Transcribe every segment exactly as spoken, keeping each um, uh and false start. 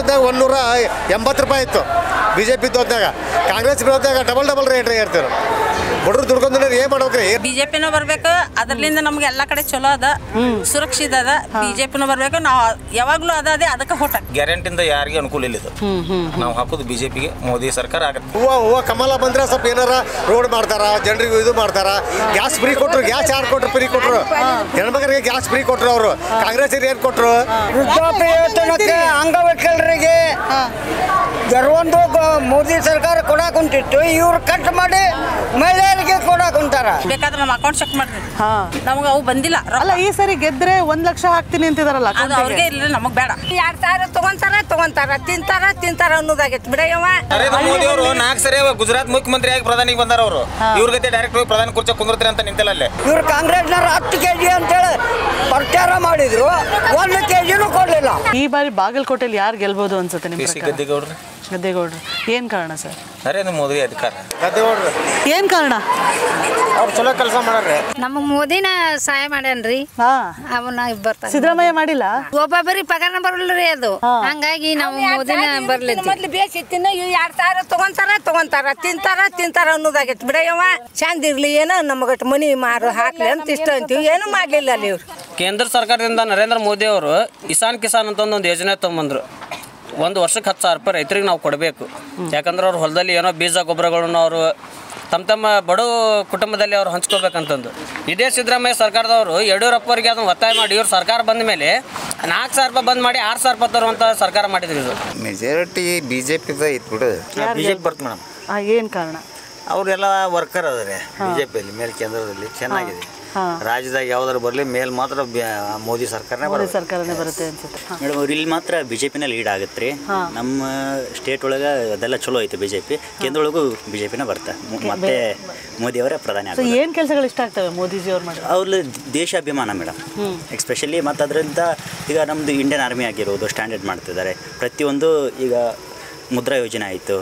ಹೊತ್ನಾಗ ಒಂದೂರ ಎಂಬತ್ತು ರೂಪಾಯಿ ಇತ್ತು ಬಿ ಜೆ ಪಿ ಹೊತ್ನಾಗ. ಕಾಂಗ್ರೆಸ್ ಹೊತ್ನಾಗ ಡಬಲ್ ಡಬಲ್ ರೇಟ್ ಹೇಳ್ತಾರೆ. ಬಡವ್ರು ದುಡ್ಕೊಂಡ್ರೆ ಏನ್ ಮಾಡ್ಬೇಕ್ರಿ? ಬಿಜೆಪಿನೂ ಬರ್ಬೇಕು, ಅದರ್ಲಿಂದ ನಮ್ಗೆ ಎಲ್ಲಾ ಕಡೆ ಚಲೋ ಅದ, ಸುರಕ್ಷಿತ ಅದ. ಬಿಜೆಪಿನೂ ಬರ್ಬೇಕು, ನಾವು ಯಾವಾಗ್ಲೂ ಅದ ಅದೇ ಅದಕ್ಕೆ ಹೋಟ. ಗ್ಯಾರಂಟಿಂದ ಯಾರಿಗೆ ಅನುಕೂಲ ಇಲ್ಲ ಇದು. ನಾವು ಹಾಕೋದು ಬಿಜೆಪಿಗೆ, ಮೋದಿ ಸರ್ಕಾರ ಆಗುತ್ತೆ. ಹೂವ ಹೂವ ಕಮಲ ಬಂದ್ರೆ ಸ್ವಲ್ಪ ಏನಾರ ರೋಡ್ ಮಾಡ್ತಾರ, ಜನರಿಗೆ ಇದು ಮಾಡ್ತಾರ. ಗ್ಯಾಸ್ ಫ್ರೀ ಕೊಟ್ರು, ಗ್ಯಾಸ್ ಯಾರು ಕೊಟ್ರು? ಫ್ರೀ ಕೊಟ್ರು. ಹೆಣ್ಮಕ್ಳಿಗೆ ಗ್ಯಾಸ್ ಫ್ರೀ ಕೊಟ್ರು ಅವರು. ಕಾಂಗ್ರೆಸ್ ಏನ್ ಕೊಟ್ರು? ವೃದ್ಧಾಪ್ಯ ವೇತನಕ್ಕೆ ಅಂಗವಿಕಲರಿಗೆ ಕೆಲವೊಂದು ಮೋದಿ ಸರ್ಕಾರ ಕೊಡಾಕ್ ಕುಂತಿತ್ತು, ಇವ್ರು ಕಟ್ ಮಾಡಿ ಮಹಿಳೆಯರಿಗೆ ಕೊಡಾಕ್ ಕುಂತಾರ. ಬೇಕಾದ್ರೆ ನಮ್ಮ ಅಕೌಂಟ್ ಚೆಕ್ ಮಾಡ್ರಿ, ನಮ್ಗೆ ಅವು ಬಂದಿಲ್ಲ. ಅಲ್ಲ, ಈ ಸರಿ ಗೆದ್ರೆ ಒಂದ್ ಲಕ್ಷ ಹಾಕ್ತೀನಿ ಅಂತಿದಾರಲ್ಲ, ಅದು ಅವ್ರಿಗೆ ಇಲ್ಲ, ನಮಗ್ ಬೇಡ. ಎರಡ್ ಸಾವಿರ ತಗೊಂತಾರ ತಗೊಂತಾರ ತಿಂತಾರ ತಿಂತಾರ ಅನ್ನೋದಾಗೈತಿ ಬಿಡಯ್ಯವ. ನರೇಂದ್ರ ಮೋದಿ ಅವರು ನಾಲ್ಕು ಸರಿ ಗುಜರಾತ್ ಮುಖ್ಯಮಂತ್ರಿ ಆಗಿ ಪ್ರಧಾನಿಗೆ ಬಂದಾರ. ಅವರು ಇವ್ರ ಗತಿ ಡೈರೆಕ್ಟ್ ಹೋಗಿ ಪ್ರಧಾನಿ ಕುರ್ಚಿ ಕುಂದಿರ್ತಾರೆ ಅಂತ ನಿಂತಿಲ್ಲ ಅಲ್ಲೇ. ಇವ್ರು ಕಾಂಗ್ರೆಸ್ನವ್ರ ಹತ್ತು ಕೆಜಿ ಅಂತೇಳಿ ಪ್ರಚಾರ ಮಾಡಿದ್ರು, ಒಂದು ಕೆಜಿನೂ ಕೊಡ್ಲಿಲ್ಲ. ಈ ಬಾರಿ ಬಾಗಲಕೋಟೆಯಲ್ಲಿ ಯಾರು ಗೆಲ್ಬಹುದು ಅನ್ಸುತ್ತೆ ನಿಮ್ಗೆ? ಗದ್ದಿಗೌಡ್ರಿ. ಗದ್ದೆಗೌಡರು. ಏನ್ ಕಾರಣ ಸರ್? ನರೇಂದ್ರ ಮೋದಿ ಅಧಿಕಾರ. ಗದ್ದೆಗೌಡ್ರು. ಏನ್ ಕಾರಣ? ಅವ್ರು ಚಲೋ ಕೆಲಸ ಮಾಡ್ರಿ. ನಮಗ್ ಮೋದಿನ ಸಹಾಯ ಮಾಡ್ಯಾನ್ರಿ, ಹಾ, ಅವನ್ನ ಬರ್ತಾರ. ಸಿದ್ದರಾಮಯ್ಯ ಮಾಡಿಲ್ಲ. ಒಬ್ಬೊಬ್ಬರಿ ಪಗಾರನ ಬರಲ್ರಿ ಅದು, ಹಂಗಾಗಿ ನಾವು ಮೋದಿನ ಬರ್ಲಿಲ್ಲ. ಮೊದ್ಲು ಬೇಸಿ ತಿನ್ನ ಎರಡ್ ಸಾವಿರ ತಗೊಂತಾರ ತಗೊಂತಾರ ತಿಂತಾರ ತಿಂತಾರ ಅನ್ನೋದಾಗೈತಿ ಬಿಡಯ್ಯವ. ಚಂದ ಇರ್ಲಿ, ಏನೋ ನಮಗಟ್ಟು ಮನಿ ಮಾರು ಹಾಕ್ಲಿ ಅಂತ ಇಷ್ಟ ಅಂತೀವಿ, ಏನು ಮಾಡ್ಲಿಲ್ಲ ಅಲ್ಲಿ ಇವ್ರು. ಕೇಂದ್ರ ಸರ್ಕಾರದಿಂದ ನರೇಂದ್ರ ಮೋದಿ ಅವರು ಕಿಸಾನ್ ಕಿಸಾನ್ ಅಂತ ಒಂದು ಯೋಜನೆ ತೊಗೊಂಬಂದ್ರು. ಒಂದು ವರ್ಷಕ್ಕೆ ಹತ್ತು ಸಾವಿರ ರೂಪಾಯಿ ರೈತರಿಗೆ ನಾವು ಕೊಡಬೇಕು. ಯಾಕಂದ್ರೆ ಅವ್ರ ಹೊಲದಲ್ಲಿ ಏನೋ ಬೀಜ ಗೊಬ್ಬರಗಳನ್ನು ಅವರು ತಮ್ಮ ತಮ್ಮ ಬಡ ಕುಟುಂಬದಲ್ಲಿ ಅವ್ರು ಹಂಚ್ಕೋಬೇಕಂತಂದು. ಇದೇ ಸಿದ್ದರಾಮಯ್ಯ ಸರ್ಕಾರದವರು ಯಡಿಯೂರಪ್ಪರಿಗೆ ಅದನ್ನು ಒತ್ತಾಯ ಮಾಡಿ ಇವ್ರು ಸರ್ಕಾರ ಬಂದ ಮೇಲೆ ನಾಲ್ಕು ಸಾವಿರ ರೂಪಾಯಿ ಬಂದ್ ಮಾಡಿ ಆರು ಸಾವಿರ ರೂಪಾಯಿ ತರುವಂಥ ಸರ್ಕಾರ ಮಾಡಿದ್ರು. ಇದು ಮೆಜಾರಿಟಿ ಬಿ ಜೆ ಪಿದ ಇತ್ತು ಬಿಡು. ಬಿ ಜೆ ಪಿ ಬರ್ತು ಮೇಡಮ್. ಏನ್ ಕಾರಣ? ಅವರೆಲ್ಲ ವರ್ಕರ್ ಅದಾರೆ ಬಿ ಜೆ ಪಿಯಲ್ಲಿ, ಮೇಲೆ ಕೇಂದ್ರದಲ್ಲಿ ಚೆನ್ನಾಗಿದೆ. ರಾಜ್ಯದಾಗ ಯಾವ್ದಾರು ಬರಲಿ ಮೇಲ್ ಮಾತ್ರ ಮೋದಿ ಸರ್ಕಾರನೇ ಬರುತ್ತೆ. ಸರ್ಕಾರನೇ ಬರುತ್ತೆ ಅನ್ಸುತ್ತೆ ಮೇಡಮ್. ಅವ್ರು ಇಲ್ಲಿ ಮಾತ್ರ ಬಿಜೆಪಿನ ಲೀಡ್ ಆಗುತ್ತೆ ರೀ. ನಮ್ಮ ಸ್ಟೇಟ್ ಒಳಗೆ ಅದೆಲ್ಲ ಚಲೋ ಐತೆ ಬಿಜೆಪಿ, ಕೇಂದ್ರ ಒಳಗೂ ಬಿಜೆಪಿನ ಬರ್ತಾ ಮತ್ತೆ ಮೋದಿ ಅವರೇ ಪ್ರಧಾನಿ ಆಗ್ತಾರೆ. ಏನ್ ಕೆಲಸಗಳು ಇಷ್ಟ ಆಗ್ತವೆ ಮೋದಿಜಿ ಅವ್ರು ಮಾಡಿ? ಅವ್ರ ದೇಶಾಭಿಮಾನ ಮೇಡಮ್, ಎಕ್ಸ್ಪೆಷಲಿ ಮತ್ತು ಅದರಿಂದ ಈಗ ನಮ್ಮದು ಇಂಡಿಯನ್ ಆರ್ಮಿ ಆಗಿರೋದು ಸ್ಟ್ಯಾಂಡರ್ಡ್ ಮಾಡ್ತಿದ್ದಾರೆ. ಪ್ರತಿಯೊಂದು ಈಗ ಮುದ್ರಾ ಯೋಜನೆ ಆಯಿತು,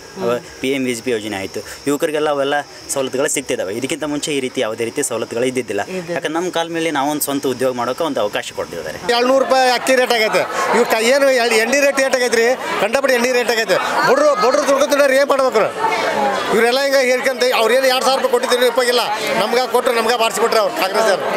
P M V G P ಯೋಜನೆ ಆಯಿತು, ಯುವಕರಿಗೆಲ್ಲ ಅವೆಲ್ಲ ಸವಲತ್ತುಗಳು ಸಿಗ್ತಿದ್ದಾವೆ. ಇದಕ್ಕಿಂತ ಮುಂಚೆ ಈ ರೀತಿ ಯಾವುದೇ ರೀತಿ ಸವಲತ್ತುಗಳು ಇದ್ದಿದ್ದಿಲ್ಲ. ಯಾಕಂದ್ರೆ ನಮ್ಮ ಕಾಲ ಮೇಲೆ ನಾವೊಂದು ಸ್ವಂತ ಉದ್ಯೋಗ ಮಾಡೋಕೆ ಒಂದು ಅವಕಾಶ ಕೊಡ್ತಿದ್ದಾರೆ. ಏಳ್ನೂರು ರೂಪಾಯಿ ಅಕ್ಕಿ ರೇಟ್ ಆಗೈತೆ. ಇವ್ ಏನು ಎಣ್ಣೆ ರೇಟ್ ಏಟ್ ಆಗೈತೆ ರೀ? ಕಂಡಪಟ್ಟು ಎಣ್ಣೆ ರೇಟ್ ಆಗೈತೆ. ಬಡ್ರು ಬಡ್ರು ದುಡ್ಕೊತಿದ್ದಾರೆ, ಏನು ಮಾಡ್ಬೇಕು? ಇವರೆಲ್ಲ ಹಿಂಗೆ ಹೇಳ್ಕೊಂತ ಅವ್ರೇನು ಎರಡು ಸಾವಿರ ರೂಪಾಯಿ ಕೊಟ್ಟಿದ್ದೀರಿ ಉಪಯೋಗಿಲ್ಲ. ನಮ್ಗೆ ಕೊಟ್ಟರು, ನಮ್ಗೆ ಬಾರಿಸಿಬಿಟ್ರೆ ಅವ್ರು ಕಾಂಗ್ರೆಸ್ ಅವರು.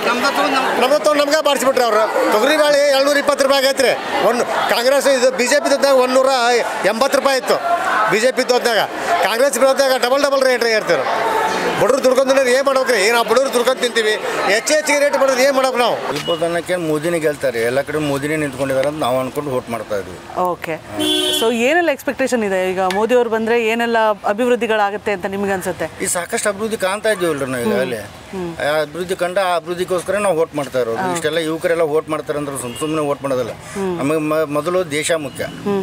ನಮ್ಗೆ ತೊಗೊಂಡು ನಮ್ಗೆ ಬಾರಿಸಿಬಿಟ್ರೆ ಅವರು. ತೊಗರಿ ಬಾಳೆ ಏಳ್ನೂರ ಇಪ್ಪತ್ತು ರೂಪಾಯಿ ಆಗೈತೆ ರೀ. ಒಂದು ಕಾಂಗ್ರೆಸ್ ಇದು ಬಿ ಜೆ ಪಿ ಹೊತ್ನಾಗ ಒಂದೂರ ಎಂಬತ್ತು ರೂಪಾಯಿ ಇತ್ತು ಬಿ ಜೆ ಪಿ ಹೊತ್ನಾಗ. ಕಾಂಗ್ರೆಸ್ ಹೊತ್ನಾಗ ಡಬಲ್ ಡಬಲ್ ರೇಟ್ ಹೇಳ್ತಾರೆ. ಬಡವ್ರು ದುಡ್ಕೊಂಡ್ರೆ ಏನು ಮಾಡ್ಬೇಕ್ರಿ? ನಾವು ಬಡವ್ರು ದುಡ್ಕೊಂಡು ತಿಂತೀವಿ, ಹೆಚ್ಚು ಹೆಚ್ಚಿಗೆ ರೇಟ್ ಮಾಡಿದ್ರೆ ಏನು ಮಾಡ್ಬೇಕು ನಾವು? ಇಪ್ಪತ್ತನಕ್ಕೆ ಮೋದಿನೇ ಗೆಲ್ತಾರೆ. ಎಲ್ಲ ಕಡೆ ಮೋದಿನೇ ನಿಂತ್ಕೊಂಡಿದ್ದಾರೆ ಅಂತ ನಾವು ಅನ್ಕೊಂಡು ವೋಟ್ ಮಾಡ್ತಾ ಇದ್ವಿ. ಓಕೆ, ಸೊ ಏನೆಲ್ಲ ಎಕ್ಸ್ಪೆಕ್ಟೇಷನ್ ಇದೆ ಈಗ ಮೋದಿ ಅವ್ರು ಬಂದ್ರೆ? ಏನೆಲ್ಲ ಅಭಿವೃದ್ಧಿಗಳಾಗುತ್ತೆ ಅಂತ ನಿಮ್ಗೆ ಅನ್ಸುತ್ತೆ? ಈ ಸಾಕಷ್ಟು ಅಭಿವೃದ್ಧಿ ಕಾಣ್ತಾ ಇದ್ದೀವಲ್ರಿ ನಾವು ಈಗಾಗಲೇ. ಅಭಿವೃದ್ಧಿ ಕಂಡ ಆ ಅಭಿವೃದ್ಧಿಗೋಸ್ಕರ ನಾವು ವೋಟ್ ಮಾಡ್ತಾ ಇರೋದು. ಇಷ್ಟೆಲ್ಲ ಯುವಕರೆಲ್ಲ ವೋಟ್ ಮಾಡ್ತಾರೆ ಅಂದ್ರೆ ಸುಮ್ ಸುಮ್ಮನೆ ವೋಟ್ ಮಾಡೋದಲ್ಲ. ನಮಗೆ ಮೊದಲು ದೇಶ ಮುಖ್ಯ,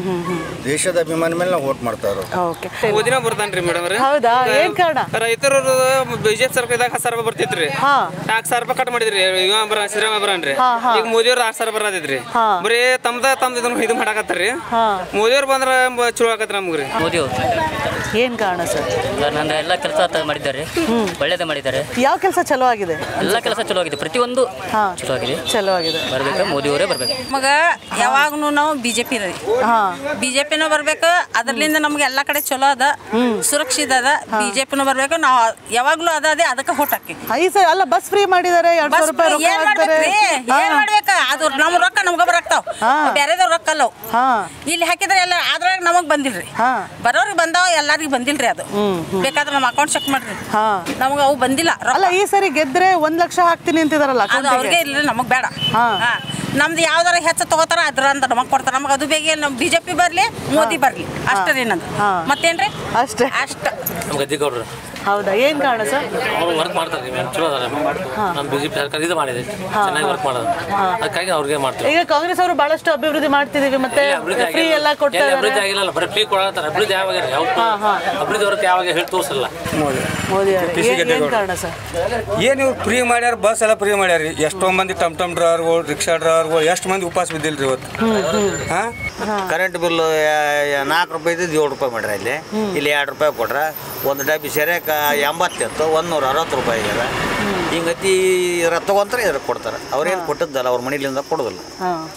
ದೇಶದ ಅಭಿಮಾನ ಮೇಲೆ ನಾವು ವೋಟ್ ಮಾಡ್ತಾ ಇರೋದು. ಓಕೆ, ಮೋದಿನ ಬರ್ತಾನ್ರಿ ಮೇಡಮ್. ಹೌದಾ? ಏನ್ ಕಾರಣ? ರೈತರು ಬಿಜೆಪಿ ಸರ್ಕಾರದಾಗ ಹತ್ತು ಸಾವಿರ ರೂಪಾಯಿ ಬರ್ತಿದ್ರಿ, ನಾಲ್ಕು ಸಾವಿರ ರೂಪಾಯಿ ಕಟ್ ಮಾಡಿದ್ರಿ. ಇವ ಬರ ಸಿದ್ದರಾಮಯ್ಯ ಬರನ್ರಿ. ಈಗ ಮೋದಿ ಅವ್ರ ಆರು ಸಾವಿರ ಬರದಿದ್ರಿ. ಬರೀ ತಮ್ದ ತಮ್ದು ಇದನ್ನ ಇದು ಮಾಡಾಕತ್ತಾರ್ರಿ. ಮೋದಿ ಅವ್ರು ಬಂದ್ರ ಚಲೋ ಆಗತ್ರಿ ನಮ್ಗ್ರಿ. ಮೋದಿ ಅವರು ಏನ್ ಕಾರಣ ಸರ್? ನನ್ನ ಎಲ್ಲ ಕೆಲಸ ಮಾಡಿದ್ದಾರೆ, ಒಳ್ಳೇದೇ ಮಾಡಿದ್ದಾರೆ. ಯಾವ ಕೆಲಸ ಚಲೋ ಆಗಿದೆ? ಎಲ್ಲ ಕೆಲಸ ಚಲೋ ಆಗಿದೆ, ಪ್ರತಿಯೊಂದು ಚಲೋ ಆಗಿದೆ. ಚಲೋ ಆಗಿದೆ. ಬರ್ಬೇಕು, ಮೋದಿ ಅವರೇ ಬರ್ಬೇಕು. ನಮಗ ಯಾವಾಗ್ನು ನಾವು ಬಿಜೆಪಿ ರೀ. ಬಿಜೆಪಿನೂ ಬರ್ಬೇಕು, ಅದರ್ಲಿಂದ ನಮ್ಗೆ ಎಲ್ಲಾ ಕಡೆ ಚಲೋ ಅದ, ಸುರಕ್ಷಿತ ಅದ. ಬಿಜೆಪಿನೂ ಬರ್ಬೇಕು, ನಾವು ಯಾವಾಗ್ಲೂ ಅದ ಅದೇ ಅದಕ್ಕೆ ಹೋಟ್ ಹಾಕಿ. ಐದು ಸರ್ ಅಲ್ಲ, ಬಸ್ ಫ್ರೀ ಮಾಡಿದ್ದಾರೆ, ಎರಡು ಸಾವಿರ ರೂಪಾಯಿ ರೊಕ್ಕ ಹಾಕ್ತಾರೆ. ಏನ್ ಮಾಡ್ಬೇಕ? ಅದು ನಮ್ ರೊಕ್ಕ ನಮ್ಗ ಬರಾಕ್ತಾವ, ಬೇರೆದವ್ರ ರೊಕ್ಕ ಅಲ್ಲವು. ಇಲ್ಲಿ ಹಾಕಿದ್ರೆ ಎಲ್ಲ ಅದ್ರಾಗ ನಮಗ್ ಬಂದಿಲ್ರಿ. ಬರೋರಿಗೆ ಬಂದಾವ, ಎಲ್ಲಾರಿಗೂ ಬಂದಿಲ್ರಿ. ಅದು ಬೇಕಾದ್ರೆ ನಮ್ಮ ಅಕೌಂಟ್ ಚೆಕ್ ಮಾಡ್ರಿ, ನಮಗ ಅವು ಬಂದಿಲ್ಲ. ಅಲ್ಲ, ಈ ಸರಿ ಗೆದ್ರೆ ಒಂದ್ ಲಕ್ಷ ಹಾಕ್ತೀನಿ ಅಂತಿದಾರಲ್ಲ, ಅದು ಅವ್ರಿಗೆ ಇಲ್ಲ, ನಮಗ್ ಬೇಡ. ನಮ್ದು ಯಾವ್ದಾರ ಹೆಚ್ಚು ತಗೋತಾರ ಅದ್ರ ಅಂತ ನಮಗ್ ಕೊಡ್ತಾರ. ನಮಗ್ ಅದು ಬೇಗ ನಮ್ ಬಿಜೆಪಿ ಬರ್ಲಿ, ಮೋದಿ ಬರ್ಲಿ, ಅಷ್ಟೇ ಏನದು. ಮತ್ತೇನ್ರಿ? ಅಷ್ಟೇ ಅಷ್ಟ. ಗದ್ದಿಗೌಡ್ರು. ಹೌದಾ? ಏನ್ ಕಾರಣ ಸರ್? ಅವ್ರು ವರ್ಕ್ ಮಾಡ್ತಾರೆ, ಚಲೋ ಅದಾರೆ. ನಮ್ಮ ಬಿಜೆಪಿ ಸರ್ಕಾರ ಇದು ಮಾಡಿದೆ, ಚೆನ್ನಾಗಿ ವರ್ಕ್ ಮಾಡೋದು, ಅದಕ್ಕಾಗಿ ಅವ್ರಿಗೆ ಮಾಡ್ತೀವಿ. ಈಗ ಕಾಂಗ್ರೆಸ್ ಅವರು ಬಹಳಷ್ಟು ಅಭಿವೃದ್ಧಿ ಮಾಡ್ತಿದೀವಿ, ಮತ್ತೆ ಫ್ರೀ ಎಲ್ಲ ಕೊಡ್ತಾರೆ. ಅಭಿವೃದ್ಧಿ ಆಗಿಲ್ಲ, ಬರೀ ಫ್ರೀ ಕೊಡ್ತಾರೆ. ಅಭಿವೃದ್ಧಿ ಯಾವಾಗ ಅಭಿವೃದ್ಧಿ ಅವ್ರಿಗೆ ಯಾವಾಗ ಹೇಳಿ ತೋರಿಸಲ್ಲ ಮೋದಿ ಅವರು. ಏನ್ ಕಾರಣ ಸರ್? ಏನು ಇವ್ರು ಫ್ರೀ ಮಾಡ್ಯಾರ, ಬಸ್ ಎಲ್ಲ ಫ್ರೀ ಮಾಡ್ಯಾರ. ಎಷ್ಟೋ ಮಂದಿ ಟಮ್ ಟಮ್ ಡ್ರೈವರ್ಗಳು, ರಿಕ್ಷಾ ಡ್ರೈವರ್ಗಳು ಎಷ್ಟು ಮಂದಿ ಉಪವಾಸ ಬಿದ್ದಿಲ್ರಿ ಇವತ್ತು. ಹಾಂ, ಕರೆಂಟ್ ಬಿಲ್ ನಾಲ್ಕು ರೂಪಾಯಿ ಇದ್ದು ಏಳು ರೂಪಾಯಿ ಮಾಡ್ರ. ಇಲ್ಲಿ ಇಲ್ಲಿ ಎರಡು ರೂಪಾಯಿ ಕೊಟ್ರ. ಒಂದು ಡಬ್ಬಿ ಸೆರೆಕ ಎಂಬತ್ತಿತ್ತು, ಒಂದೂರ ಅರವತ್ತು ರೂಪಾಯಿ ಆಗ್ಯದ. ಹಿಂಗತಿ ಇದ್ರ ತಗೊಂತಾರೆ, ಇದ್ರ ಕೊಡ್ತಾರೆ. ಅವ್ರೇನು ಕೊಟ್ಟಿದ್ದಲ್ಲ, ಅವ್ರ ಮನೇಲಿಂದ ಕೊಡೋದಿಲ್ಲ.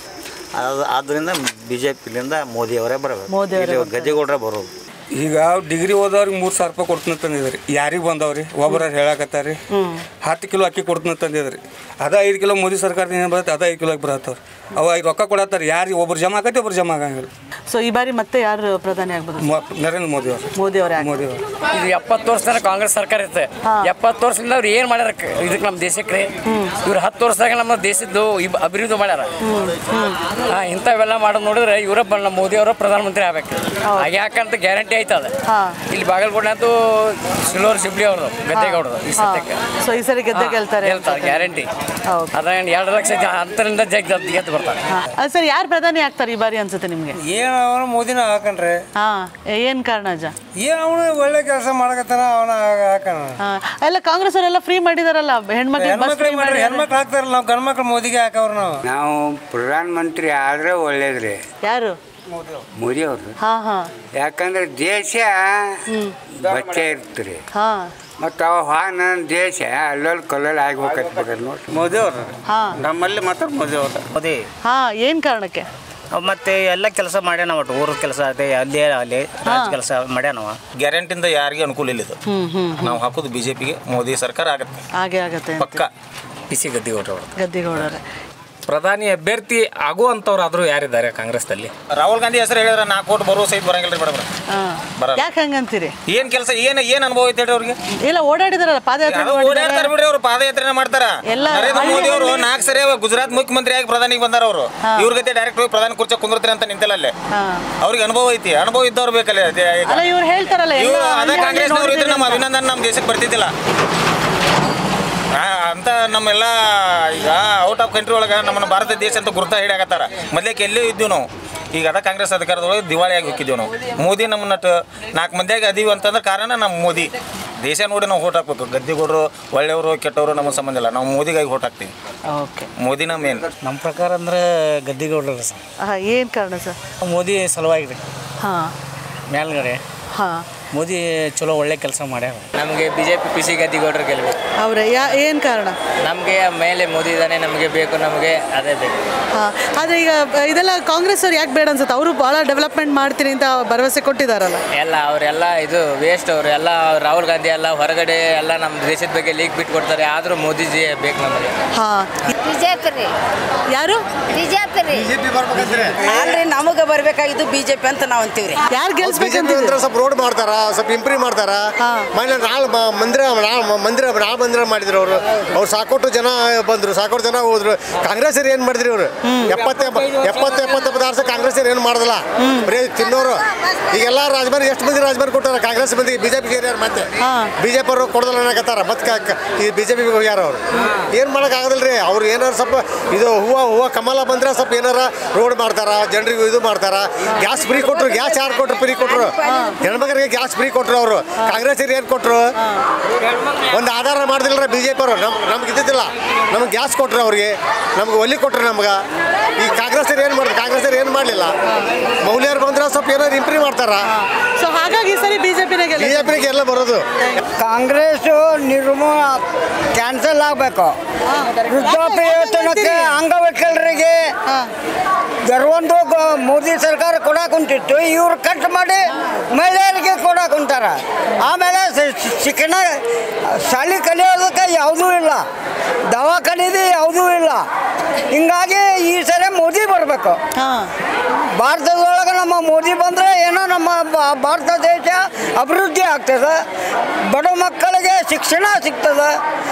ಅದು ಆದ್ದರಿಂದ ಬಿ ಜೆ ಪಿಲಿಂದ ಮೋದಿಯವರೇ ಬರಬೇಕು, ಮೋದಿಯವರೇ ಇಲ್ಲಿ ಗದ್ದಿಗೌಡರೇ ಬರೋದು. ಈಗ ಡಿಗ್ರಿ ಓದವ್ರಿಗೆ ಮೂರು ಸಾವಿರ ರೂಪಾಯಿ ಕೊಡ್ತೀನಿ ತಂದಿದ್ರಿ. ಯಾರಿಗೆ ಬಂದವ್ರಿ? ಒಬ್ಬರು ಹೇಳಕತ್ತಾರಿ ಹತ್ತು ಕಿಲೋ ಅಕ್ಕಿ ಕೊಡ್ತೀನಿ ತಂದಿದ್ರಿ. ಅದ ಐದು ಕಿಲೋ ಮೋದಿ ಸರ್ಕಾರದಿಂದ ಏನು ಬರುತ್ತೆ, ಅದ ಐದು ಕಿಲೋಗೆ ಬರತ್ತವ್ರು. ಅವು ಐದು ರೊಕ್ಕ ಕೊಡತ್ತಾರೆ. ಯಾರಿಗೆ ಒಬ್ರು ಜಮಾ ಆಗತ್ತೆ, ಒಬ್ರು ಜಮಾ ಆಗಂಗಿಲ್ಲ. ಸೊ ಈ ಬಾರಿ ಮತ್ತೆ ಯಾರು ಪ್ರಧಾನಿ ಆಗ್ಬೋದು? ನರೇಂದ್ರ ಮೋದಿ ಅವರು. ಮೋದಿ ಅವರೇ ಮೋದಿ ಅವರು. ಇದು ಎಪ್ಪತ್ತು ವರ್ಷದ ಕಾಂಗ್ರೆಸ್ ಸರ್ಕಾರ ಇರುತ್ತೆ. ಎಪ್ಪತ್ತು ವರ್ಷದಿಂದ ಅವ್ರು ಏನು ಮಾಡ್ಯಾರ ಇದಕ್ಕೆ ನಮ್ಮ ದೇಶಕ್ಕೆ? ಇವ್ರು ಹತ್ತು ವರ್ಷದಾಗ ನಮ್ಮ ದೇಶದ್ದು ಅಭಿವೃದ್ಧಿ ಮಾಡ್ಯಾರ. ಇಂಥವೆಲ್ಲ ಮಾಡೋದು ನೋಡಿದ್ರೆ ಇವರ ನಮ್ಮ ಮೋದಿ ಅವರ ಪ್ರಧಾನಮಂತ್ರಿ ಆಗ್ಬೇಕು. ಯಾಕಂತ ಗ್ಯಾರಂಟಿ ಆಯ್ತದ. ಇಲ್ಲಿ ಬಾಗಲಕೋಟೆ ಅಂತೂ ಸಿಲ್ವರ್ ಸಿಬ್ಲಿ ಅವ್ರದ್ದು, ಗದ್ದೆಗೌಡರು ಈ ಸತ್ಯಕ್ಕೆ. ಸೊ ಈ ಸರಿ ಗೆದ್ದೆ ಗೆಲ್ತಾರೆ ಗೆಲ್ತಾರೆ ಗ್ಯಾರಂಟಿ. ಅದ್ರ ಎರಡು ಲಕ್ಷ ಅಂತರಿಂದ ಜಗ್ ಗೆದ್ದು ಬರ್ತಾರೆ. ಸರ್ ಯಾರು ಪ್ರಧಾನಿ ಆಗ್ತಾರೆ ಈ ಬಾರಿ ಅನ್ಸುತ್ತೆ ನಿಮ್ಗೆ? ಏನು ಅವನು ಮೋದಿನ ಹಾಕಣ್ರಿ. ಹಾ ಏನ್ ಕಾರಣ ಅಜ್ಜ? ಏನು ಅವನು ಒಳ್ಳೆ ಕೆಲಸ ಮಾಡಕತ್ತಾನ, ಅವನ ಹಾಕಣ. ಎಲ್ಲ ಕಾಂಗ್ರೆಸ್ ಅವರೆಲ್ಲ ಫ್ರೀ ಮಾಡಿದಾರಲ್ಲ ಹೆಣ್ಮಕ್ಳಿಗೆ, ಹೆಣ್ಮಕ್ಳು ಹಾಕ್ತಾರಲ್ಲ, ನಾವು ಗಂಡು ಮಕ್ಳು ಮೋದಿಗೆ ಹಾಕವ್ರು. ನಾವು ನಾವು ಪ್ರಧಾನ ಮಂತ್ರಿ ಆದ್ರೆ ಒಳ್ಳೇದ್ರಿ. ಯಾರು? ಮೋದಿ ಅವರು. ಹಾ ಹಾ ಯಾಕಂದ್ರೆ ದೇಶ ಬಚ್ಚೆ ಇರ್ತೀರಿ ಮತ್ತು ಅವ ನನ್ನ ದೇಶ ಅಲ್ಲಲ್ಲಿ ಕಲ್ಲಲ್ಲಿ ಆಗಿ ಹೋಗ್ಬೇಕು ನೋಡಿ. ಮೋದಿ ಅವರು ನಮ್ಮಲ್ಲಿ ಮಾತ್ರ ಮೋದಿ ಅವರು. ಮೋದಿ ಹಾ ಏನ್ ಕಾರಣಕ್ಕೆ? ಮತ್ತೆ ಎಲ್ಲ ಕೆಲಸ ಮಾಡ್ಯಾನ, ಒಟ್ಟು ಊರ ಕೆಲಸ ಅದೇ ಅಲ್ಲಿ ಅಲ್ಲಿ ರಾಜ ಕೆಲಸ ಮಾಡ್ಯಾನವ. ಗ್ಯಾರಂಟಿಯಿಂದ ಯಾರಿಗೆ ಅನುಕೂಲ ಇಲ್ಲ ಇದು. ನಾವು ಹಾಕೋದು ಬಿಜೆಪಿಗೆ, ಮೋದಿ ಸರ್ಕಾರ ಆಗತ್ತೆ, ಹಾಗೆ ಆಗತ್ತೆ ಪಕ್ಕ. ಪಿ ಸಿ ಗದ್ದಿಗೌಡರು ಗದ್ದಿಗೌಡರೇ ಪ್ರಧಾನಿ ಅಭ್ಯರ್ಥಿ ಆಗುವಂಥವ್ರಾದರೂ ಯಾರಿದ್ದಾರೆ ಕಾಂಗ್ರೆಸ್ನಲ್ಲಿ? ರಾಹುಲ್ ಗಾಂಧಿ ಹೆಸರು ಹೇಳಿದ್ರೆ ನಾಲ್ಕು ಕೋಟಿ ಬರುವ ಸಹಿತ ಬರಂಗಿಲ್ಲ ಮೇಡಮ್. ಬರಲ್ಲ. ಯಾಕೆ ಹಂಗಂತೀರಿ? ಏನ್ ಕೆಲಸ ಏನ್ ಏನ್ ಅನುಭವ ಐತೆ ಅವ್ರಿಗೆ? ಇಲ್ಲ ಓಡಾಡಿದಾರಲ್ಲ, ಪಾದಯಾತ್ರೆ ಓಡಾಡ್ತಾರೆ ಬಿಡ್ರಿ, ಅವ್ರು ಪಾದಯಾತ್ರೆ ಮಾಡ್ತಾರ. ನರೇಂದ್ರ ಮೋದಿ ಅವರು ನಾಲ್ಕು ಸರಿ ಗುಜರಾತ್ ಮುಖ್ಯಮಂತ್ರಿ ಆಗಿ ಪ್ರಧಾನಿಗೆ ಬಂದಾರ. ಅವರು ಇವ್ರ ಗತೆ ಡೈರೆಕ್ಟ್ ಹೋಗಿ ಪ್ರಧಾನಿ ಕುರ್ಚಿ ಕುಂದಿರ್ತಾರೆ ಅಂತ ನಿಂತಲ್ಲ ಅಲ್ಲೇ. ಅವ್ರಿಗೆ ಅನುಭವ ಐತಿ, ಅನುಭವ ಇದ್ದವ್ರು ಬೇಕಲ್ಲ. ಇವ್ರು ಹೇಳ್ತಾರಲ್ಲ ಅದ ಕಾಂಗ್ರೆಸ್ನವ್ರು ಇದ್ರೆ ನಮ್ಮ ಅಭಿನಂದನ್ ನಮ್ಮ ದೇಶಕ್ಕೆ ಬರ್ತಿದ್ದಿಲ್ಲ ಅಂತ. ನಮ್ಮೆಲ್ಲ ಈಗ ಔಟ್ ಆಫ್ ಕಂಟ್ರಿ ಒಳಗೆ ನಮ್ಮನ್ನ ಭಾರತ ದೇಶ ಅಂತ ಗುರುತ ಹಿಡಿಯಾಕತ್ತಾರ. ಮೊದಲೇಕೆ ಎಲ್ಲೇ ಇದ್ದೀವಿ ನಾವು. ಈಗ ಅದ ಕಾಂಗ್ರೆಸ್ ಅಧಿಕಾರದೊಳಗೆ ದಿವಾಳಿಯಾಗಿ ಹೋಗಿದ್ದೀವಿ ನಾವು. ಮೋದಿ ನಮ್ಮನ್ನ ನಾಲ್ಕು ಮಂದಿಯಾಗಿ ಅದೀವಿ ಅಂತಂದ್ರೆ ಕಾರಣ ನಮ್ಮ ಮೋದಿ. ದೇಶ ನೋಡಿ ನಾವು ಓಟ್ ಹಾಕ್ಬೇಕು. ಗದ್ದಿಗೌಡರು ಒಳ್ಳೆಯವರು ಕೆಟ್ಟವರು ನಮ್ಮ ಸಂಬಂಧ ಇಲ್ಲ, ನಾವು ಮೋದಿಗಾಗಿ ಓಟ್ ಹಾಕ್ತೀವಿ. ಮೋದಿನ ಮೇನ್ ನಮ್ಮ ಪ್ರಕಾರ ಅಂದ್ರೆ ಗದ್ದಿಗೌಡರು ಸರ್. ಏನು ಕಾರಣ ಸರ್? ಮೋದಿ ಸಲುವಾಗಿ ಹಾಂ ಮೇಲ್ಗಡೆ ಹಾಂ ಮೋದಿ ಚಲೋ ಒಳ್ಳೆ ಕೆಲಸ ಮಾಡ್ಯಾರ. ನಮಗೆ B J P P C ಗದ್ದಿಗೌಡರು ಗೆಲ್ಲಬೇಕು. ಅವರೇ ಯಾ ಏನು ಕಾರಣ? ನಮಗೆ ಮೇಲೆ ಮೋದಿ ಇದ್ದಾನೆ, ನಮಗೆ ಬೇಕು, ನಮಗೆ ಅದೇ ಬೇಕು. ಹಾಂ ಆದರೆ ಈಗ ಇದೆಲ್ಲ ಕಾಂಗ್ರೆಸ್ ಅವ್ರು ಯಾಕೆ ಬೇಡ ಅನ್ಸುತ್ತೆ? ಅವರು ಭಾಳ ಡೆವಲಪ್ಮೆಂಟ್ ಮಾಡ್ತೀನಿ ಅಂತ ಭರವಸೆ ಕೊಟ್ಟಿದ್ದಾರಲ್ಲ. ಎಲ್ಲ ಅವರೆಲ್ಲ ಇದು ವೇಸ್ಟ್. ಅವರು ಎಲ್ಲ ರಾಹುಲ್ ಗಾಂಧಿ ಎಲ್ಲ ಹೊರಗಡೆ ಎಲ್ಲ ನಮ್ಮ ದೇಶದ ಬಗ್ಗೆ ಲೀಕ್ ಬಿಟ್ಟು ಕೊಡ್ತಾರೆ. ಆದರೂ ಮೋದಿಜಿ ಬೇಕು ನಮಗೆ. ಹಾಂ ಬಿಜೆಪಿ ರೀ. ಯಾರು? ಬಿಜೆಪಿ ರೀ. ಅಲ್ರಿ ನಮಗೆ ಬರ್ಬೇಕಾಗಿದ್ದು ಬಿಜೆಪಿ ಅಂತ ನಾವು ಅಂತೀವ್ರಿ. ಯಾರು ಗೆಲ್ಸ್ಬೇಕಂತ? ಸ್ವಲ್ಪ ರೋಡ್ ಮಾಡ್ತಾರ, ಸ್ವಲ್ಪ ಇಂಪ್ರೂವ್ ಮಾಡ್ತಾರ. ಮನೆ ನಾಳೆ ಮಂದಿರ ಮಂದಿರ ರಾಮ ಮಂದಿರ ಮಾಡಿದ್ರು ಅವರು. ಅವ್ರು ಸಾಕೋಟು ಜನ ಬಂದ್ರು, ಸಾಕೋಟು ಜನ ಹೋದ್ರು. ಕಾಂಗ್ರೆಸ್ ಏನ್ ಮಾಡಿದ್ರಿ ಅವರು? ಎಪ್ಪತ್ತ ಎಪ್ಪತ್ತು ಎಪ್ಪತ್ತೊಂಬತ್ತು ವರ್ಷ ಕಾಂಗ್ರೆಸ್ ಏನ್ ಮಾಡೋದಿಲ್ಲ, ಬರೀ ತಿನ್ನೋರು. ಈಗೆಲ್ಲ ರಾಜಭಾರಿ ಎಷ್ಟು ಮಂದಿ ರಾಜಭಾರಿ ಕೊಟ್ಟಾರ ಕಾಂಗ್ರೆಸ್ ಮಂದಿ, ಬಿಜೆಪಿ ಯಾರು ಮತ್ತೆ ಬಿಜೆಪಿ ಅವರು ಕೊಡೋದಿಲ್ಲ ಅನ್ನಕತ್ತಾರ. ಮತ್ತೆ ಈ ಬಿಜೆಪಿ ಹೋಗ್ಯಾರ ಅವ್ರು. ಏನ್ ಮಾಡಕ್ ಆಗೋದಿಲ್ರಿ. ಅವ್ರು ಏನಾರು ಸ್ವಲ್ಪ ಇದು ಹೂವು ಹೂವು ಕಮಲ ಬಂದ್ರೆ ಸ್ವಲ್ಪ ಏನಾರ ರೋಡ್ ಮಾಡ್ತಾರ, ಜನರಿಗೆ ಇದು ಮಾಡ್ತಾರ. ಗ್ಯಾಸ್ ಫ್ರೀ ಕೊಟ್ರು, ಗ್ಯಾಸ್ ಯಾರು ಕೊಟ್ರು? ಫ್ರೀ ಕೊಟ್ರು. ಹೆಣ್ಮಕ್ಳಿಗೆ ಗ್ಯಾಸ್ ಫ್ರೀ ಕೊಟ್ರು ಅವರು. ಕಾಂಗ್ರೆಸ್ ಏನು ಕೊಟ್ರು? ಒಂದು ಆಧಾರ ಮಾಡಿದಿಲ್ಲ ಬಿಜೆಪಿ ಅವರು. ನಮ್ ನಮ್ಗೆ ಇದ್ದಿದ್ದಿಲ್ಲ, ನಮ್ಗೆ ಗ್ಯಾಸ್ ಕೊಟ್ರು ಅವ್ರಿಗೆ, ನಮ್ಗೆ ಒಲಿ ಕೊಟ್ರು ನಮ್ಗೆ. ಈ ಕಾಂಗ್ರೆಸ್ ಏನು ಮಾಡಿದ್ರು? ಕಾಂಗ್ರೆಸ್ ಏನು ಮಾಡಲಿಲ್ಲ. ಮೌಲ್ಯರು ಬಂದ್ರೆ ಸ್ವಲ್ಪ ಏನಾದ್ರು ಇಂಪ್ರೂವ್ ಮಾಡ್ತಾರ. ಸೊ ಹಾಗಾಗಿ ಈ ಸರಿ ಬಿಜೆಪಿನೇ ಬಿಜೆಪಿಗೆ ಎಲ್ಲ ಬರೋದು. ಕಾಂಗ್ರೆಸ್ ನಿರ್ಮೂಲ ಕ್ಯಾನ್ಸಲ್ ಆಗಬೇಕು. ವೃದ್ಧಾಪ್ಯ ವೇತನಕ್ಕೆ ಅಂಗವಿಕಲರಿಗೆ ಕೆಲವೊಂದು ಮೋದಿ ಸರ್ಕಾರ ಕೊಡಕ್ಕೆ ಕುಂತಿತ್ತು, ಇವ್ರು ಕಟ್ ಮಾಡಿ ಮಹಿಳೆಯರಿಗೆ ಕೊಡಕ್ಕೆ ಕುಂತಾರ. ಆಮೇಲೆ ಶಿಕ್ಷಣ ಶಾಲೆ ಕಲಿಯೋದಕ್ಕೆ ಯಾವುದೂ ಇಲ್ಲ, ದವಾಖಾನಿದೆ ಯಾವುದೂ ಇಲ್ಲ. ಹಿಂಗಾಗಿ ಈ ಸರಿ ಮೋದಿ ಬರಬೇಕು. ಭಾರತದೊಳಗೆ ನಮ್ಮ ಮೋದಿ ಬಂದರೆ ಏನೋ ನಮ್ಮ ಭಾರತ ದೇಶ ಅಭಿವೃದ್ಧಿ ಆಗ್ತದೆ, ಬಡ ಮಕ್ಕಳಿಗೆ ಶಿಕ್ಷಣ ಸಿಗ್ತದೆ.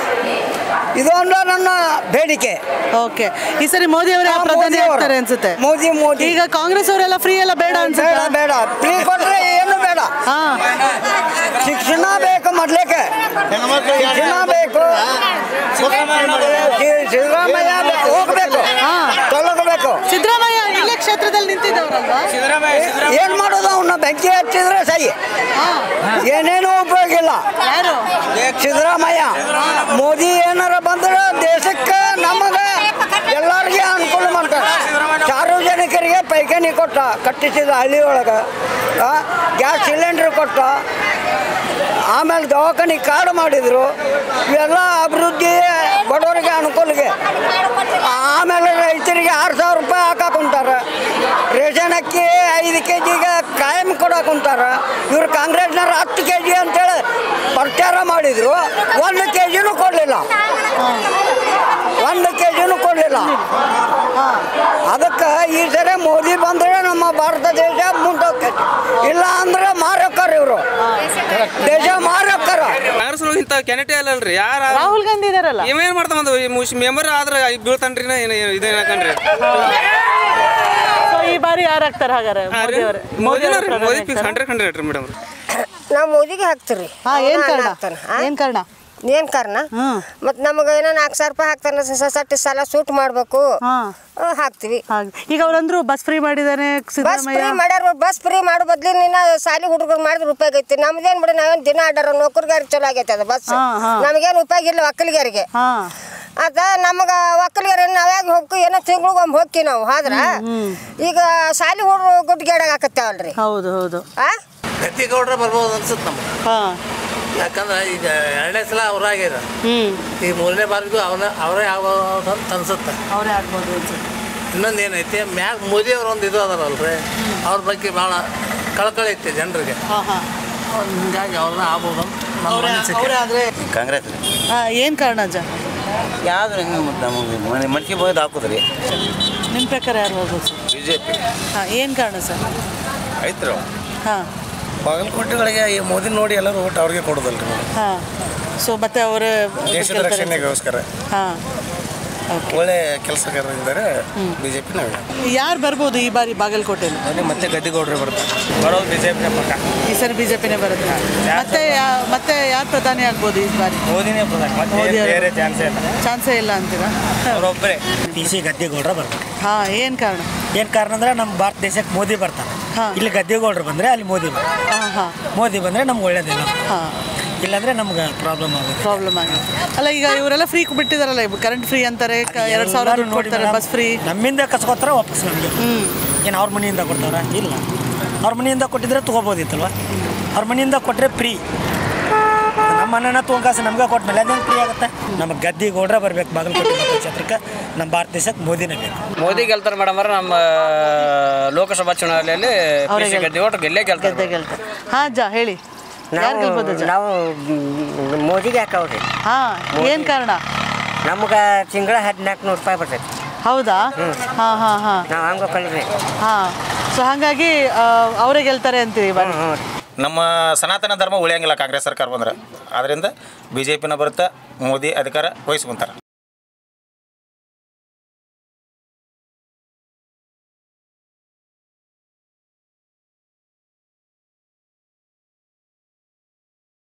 ಇದೊಂದು ನನ್ನ ಬೇಡಿಕೆ. ಓಕೆ, ಈ ಸರಿ ಮೋದಿ ಅವರೇ ಪ್ರಧಾನಿ ಆಗ್ತಾರೆ ಅನ್ಸುತ್ತೆ. ಮೋದಿ ಮೋದಿ ಈಗ ಕಾಂಗ್ರೆಸ್ ಅವರೆಲ್ಲ ಫ್ರೀ ಎಲ್ಲ ಬೇಡ ಅನ್ಸುತ್ತೆ. ಬೇಡ ಫ್ರೀ ಕೊಟ್ರೆ ಏನು ಬೇಡ. ಶಿಕ್ಷಣ ಬೇಕು, ಮೊದ್ಲೇಕೆ ಶಿಕ್ಷಣ ಬೇಕು. ಸಿದ್ದರಾಮಯ್ಯ ಹೋಗ್ಬೇಕು, ತೊಲಗಬೇಕು. ಸಿದ್ದರಾಮಯ್ಯ ಇಲ್ಲೇ ಕ್ಷೇತ್ರದಲ್ಲಿ ನಿಂತಿದ್ದವರಲ್ವಾ? ಏನ್ ಮಾಡೋದು? ಅವನ್ನ ಬೆಂಕಿ ಹಚ್ಚಿದ್ರೆ ಸರಿ, ಏನೇನು ಉಪಯೋಗ ಇಲ್ಲ. ಸಿದ್ದರಾಮಯ್ಯ ಮೋದಿ ಏನಾರ ಬಂದ್ರೆ ದೇಶಕ್ಕೆ ನಮಗೆ ಎಲ್ಲರಿಗೆ ಅನುಕೂಲ ಮಾಡ್ತಾರೆ. ಸಾರ್ವಜನಿಕರಿಗೆ ಪೈಖಾನಿ ಕೊಟ್ಟ, ಕಟ್ಟಿಸಿದ ಹಳ್ಳಿ ಒಳಗೆ ಗ್ಯಾಸ್ ಸಿಲಿಂಡರ್ ಕೊಟ್ಟ, ಆಮೇಲೆ ದವಾಖಾನೆ ಕಾರ್ಡ್ ಮಾಡಿದ್ರು. ಇವೆಲ್ಲ ಅಭಿವೃದ್ಧಿ ಬಡವರಿಗೆ ಅನುಕೂಲಿಗೆ. ಆಮೇಲೆ ರೈತರಿಗೆ ಆರು ಸಾವಿರ ರೂಪಾಯಿ ಹಾಕಕ್ಕೆ ಕುಂತಾರ. ರೇಷನ್ ಅಕ್ಕಿ ಐದು ಕೆ ಜಿಗೆ ಕಾಯಂ ಕೊಡಕ್ಕೆ ಕುಂತಾರ. ಇವ್ರು ಕಾಂಗ್ರೆಸ್ನವ್ರು ಹತ್ತು ಕೆ ಜಿ ಅಂತೇಳಿ ಪ್ರಚಾರ ಮಾಡಿದ್ರು, ಒಂದು ಕೆ ಜಿನೂ ಕೊಡಲಿಲ್ಲ, ಒಂದು ಕೆ ಜಿನೂ ಕೊಡಲಿಲ್ಲ. ಅದಕ್ಕೆ ಈ ಸರಿ ಮೋದಿ ಬಂದರೆ ನಮ್ಮ ಭಾರತ ದೇಶ ಮುಂದೋಗ್ತೈತಿ, ಇಲ್ಲ ಅಂದ್ರೆ ಮಾರಕ್ಕಾರ ಇವರು ದೇಶ ಮಾರಕ್ಕಾರ. ಕಾಂಗ್ರೆಸ್ ಇಂಥ ಕ್ಯಾಂಡಿಡೇಟ್ ಅಲ್ಲಲ್ರಿ ಯಾರ ರಾಹುಲ್ ಗಾಂಧಿ ಇದಾರಲ್ಲ, ಇವೇನ್ ಮಾಡ್ತಾವಂದ ಮೆಂಬರ್ ಆದ್ರೆ ಬೀಳ್ತಾನ್ರಿ ಇದೇ ಹಾಕನ್ರಿ. ಸೊ ಈ ಬಾರಿ ಯಾರು ಆಗ್ತಾರೆ ಹಾಗಾದ್ರೆ? ಮೋದಿ ಅವರೇ. ಮೋದಿ ಮೋದಿ ಹಂಡ್ರೆಡ್ ಹಂಡ್ರೆಡ್ ರೀ ಮೇಡಮ್. ನಾವು ಮೋದಿಗೆ ಹಾಕ್ತೀರಿ. ಏನ್ ಕಾರಣ? ಏನ್ ಕಾರಣ? ಏನ್ ಕಾರಣ? ಮತ್ ನಮಗೆ ಏನೋ ನಾಲ್ಕು ಸಾವಿರ ರೂಪಾಯಿ ಹಾಕ್ತಾರ, ಸೊಸೈಟಿ ಸಾಲ ಸೂಟ್ ಮಾಡ್ಬೇಕು, ಹಾಕ್ತಿವಿ. ಈಗ ಅವ್ರಂದ್ರು ಬಸ್ ಫ್ರೀ ಮಾಡಿದಾನೆ ಬಸ್ ಫ್ರೀ ಮಾಡ್ಯಾರ. ಬಸ್ ಫ್ರೀ ಮಾಡೋ ಬದ್ಲಿ ನೀನ ಸಾಲಿ ಹುಡುಗರು ಮಾಡಿದ್ರೆ ಉಪಯೋಗ ಐತಿ. ನಮ್ದೇನ್ ಬಿಡಿ, ನಾವೇನ್ ದಿನ ಆಡಾರ ನೌಕರಿಗಾರಿ ಚಲೋ ಆಗೈತೆ ಅದು ಬಸ್. ನಮಗೇನು ಉಪಯೋಗ ಇಲ್ಲ ಒಕ್ಕಲಿಗರಿಗೆ. ಅದ ನಮಗ ಒಕ್ಕಲಿಗರ ನಾವ್ಯಾಗ ಹೋಗ್ಕು ಏನೋ ತಿಂಗಳಿಗೊಮ್ಮೆ ಹೋಗ್ತಿ ನಾವು. ಆದ್ರ ಈಗ ಸಾಲಿ ಹುಡುಗರು ಗುಡ್ಗೇಡಾಗ ಹಾಕತ್ತೇವಲ್ರಿ. ಹೌದು ಹೌದು. ಆ ಗದ್ದಿಗೌಡ್ರ ಬರ್ಬೋದು ಅನ್ಸುತ್ತೆ ನಮ್ಗೆ. ಯಾಕಂದ್ರೆ ಈಗ ಎರಡನೇ ಸಲ ಅವ್ರಾಗ್ಯಾರ, ಈ ಮೂರನೇ ಬಾರಿಗೂ ಅವನ ಅವರೇ ಆಗ್ಬೋದು ಅಂತ ಅನ್ಸುತ್ತೆ. ಅವರೇ ಆಗ್ಬೋದು ಅನ್ಸುತ್ತೆ. ಇನ್ನೊಂದು ಏನೈತಿ, ಮ್ಯಾಗ ಮೋದಿ ಅವ್ರ ಒಂದು ಇದು ಅದಾರಲ್ರಿ, ಅವ್ರ ಬಗ್ಗೆ ಭಾಳ ಕಳಕಳಿ ಐತಿ ಜನರಿಗೆ. ಹಿಂಗಾಗಿ ಅವ್ರನ್ನ ಆಗ್ಬೋದು ಅಂತ ಕಾಂಗ್ರೆಸ್. ಏನು ಕಾರಣ ಅಜ್ಜ? ಯಾವ್ದು ನಮಗೆ ಮನ್ಸಿಗೆ ಬೋದು ಹಾಕೋದ್ರಿ. ನಿಮ್ಮ ಪ್ರಕಾರ ಯಾರು ಹೋಗ್ಬೋದು ಸರ್? B J P. ಹಾಂ, ಏನು ಕಾರಣ ಸರ್? ಆಯ್ತು. ಹಾಂ, ಬಾಗಲಕೋಟೆಗಳಿಗೆ ಈ ಮೋದಿ ನೋಡಿ ಎಲ್ಲರೂ ಓಟ್ ಅವ್ರಿಗೆ ಕೊಡೋದಲ್ರಿ. ಹಾಂ, ಸೊ ಮತ್ತೆ ಅವರ ದೇಶದ ರಕ್ಷಣೆಗೋಸ್ಕರ ಹಾಂ ಒಳ್ಳೆ ಕೆಲಸಗಾರರಿದ್ದಾರೆ ಬಿಜೆಪಿ. ನಾವು ಯಾರು ಬರ್ಬೋದು ಈ ಬಾರಿ ಬಾಗಲಕೋಟೆಯಲ್ಲಿ? ಮತ್ತೆ ಗದ್ದಿಗೌಡ್ರೆ ಬರ್ತಾರೆ. ಬರೋದು ಬಿಜೆಪಿನೇ ಪಕ್ಕ. ಈ ಸರಿ ಬಿಜೆಪಿನೇ ಬರುತ್ತೆ. ಮತ್ತೆ ಮತ್ತೆ ಯಾರು ಪ್ರಧಾನಿ ಆಗ್ಬೋದು ಈ ಬಾರಿ? ಮೋದಿನೇ ಪ್ರಧಾನಿ. ಬೇರೆ ಚಾನ್ಸೇ ಇಲ್ಲ. ಚಾನ್ಸೇ ಇಲ್ಲ ಅಂತೀರಾ? ಅವರೊಬ್ಬರೇ ಟಿ ಸಿ ಗದ್ದಿಗೌಡ್ರ ಬರ್ತಾರೆ. ಹಾಂ, ಏನು ಕಾರಣ? ಏನು ಕಾರಣ ಅಂದ್ರೆ ನಮ್ಮ ಭಾರತ ದೇಶಕ್ಕೆ ಮೋದಿ ಬರ್ತಾರೆ. ಇಲ್ಲಿ ಗದ್ದಿಗೌಡ್ರು ಬಂದರೆ ಅಲ್ಲಿ ಮೋದಿ ಬರ್ತಾರೆ. ಹಾಂ ಹಾಂ ಮೋದಿ ಬಂದರೆ ನಮ್ಗೆ ಒಳ್ಳೇದಿಲ್ಲ. ಹಾಂ, ಇಲ್ಲಾಂದ್ರೆ ನಮ್ಗೆ ಪ್ರಾಬ್ಲಮ್ ಆಗುತ್ತೆ. ಪ್ರಾಬ್ಲಮ್ ಆಗುತ್ತೆ. ಅಲ್ಲ, ಈಗ ಇವರೆಲ್ಲ ಫ್ರೀ ಬಿಟ್ಟಿದಾರಲ್ಲ, ಕರೆಂಟ್ ಫ್ರೀ ಅಂತಾರೆ, ಎರಡು ಸಾವಿರ ದುಡ್ಡು ಕೊಡ್ತಾರೆ, ಬಸ್ ಫ್ರೀ. ನಮ್ಮಿಂದ ಕಸ್ಕೋತಾರ ವಾಪಸ್ ನಮಗೆ. ಏನು ಅವ್ರ ಮನೆಯಿಂದ ಕೊಡ್ತಾರ? ಇಲ್ಲ, ಅವ್ರ ಮನೆಯಿಂದ ಕೊಟ್ಟಿದ್ರೆ ತೊಗೋಬೋದಿತ್ತಲ್ವ. ಅವ್ರ ಮನೆಯಿಂದ ಕೊಟ್ಟರೆ ಫ್ರೀ. ನಮ್ಮ ಮನೆನ ತೊಗೊಂಕಾಸು ನಮ್ಗೆ ಕೊಟ್ಟ ಮೇಲೆ ಅದೇನು ಫ್ರೀ ಆಗುತ್ತೆ? ನಮಗೆ ಗದ್ದಿಗೌಡ್ರ ಬರ್ಬೇಕು ಬಾಗಲಕೋಟೆ ಕ್ಷೇತ್ರಕ್ಕೆ. ನಮ್ಮ ಭಾರತ ದೇಶಕ್ಕೆ ಮೋದಿನೇ ಬೇಕು. ಮೋದಿ ಗೆಲ್ತಾರೆ ಮೇಡಮ್ ಅವ್ರೆ. ನಮ್ಮ ಲೋಕಸಭಾ ಚುನಾವಣೆಯಲ್ಲಿ ಗದ್ದಿಗೌಡ್ರು ಗೆಲ್ಲೇ ಗೆಲ್ತಾರೆ. ಗೆಲ್ತಾರೆ. ಹಾಂ ಅಜ್ಜ ಹೇಳಿ, ನಾವು ಮೋದಿಗೆ ಹಾಕವ್ರಿ. ಹಾಂ, ಏನು ಕಾರಣ? ನಮ್ಗೆ ತಿಂಗಳ ಹದಿನಾಲ್ಕು ನೂರು ರೂಪಾಯಿ ಬರ್ತೈತಿ. ಹೌದಾ? ಹಾಂ ಹಾಂ ಹಾಂ ನಾವು ಹಂಗೆ ಕಲಿದ್ರಿ. ಹಾಂ, ಸೊ ಹಾಗಾಗಿ ಅವರೇ ಗೆಲ್ತಾರೆ ಅಂತೀವಿ. ನಮ್ಮ ಸನಾತನ ಧರ್ಮ ಉಳಿಯಂಗಿಲ್ಲ ಕಾಂಗ್ರೆಸ್ ಸರ್ಕಾರ ಬಂದ್ರೆ. ಆದ್ದರಿಂದ ಬಿ ಜೆ ಪಿನ ಬರುತ್ತೆ, ಮೋದಿ ಅಧಿಕಾರ ವಹಿಸ್ಕೊಂತಾರೆ.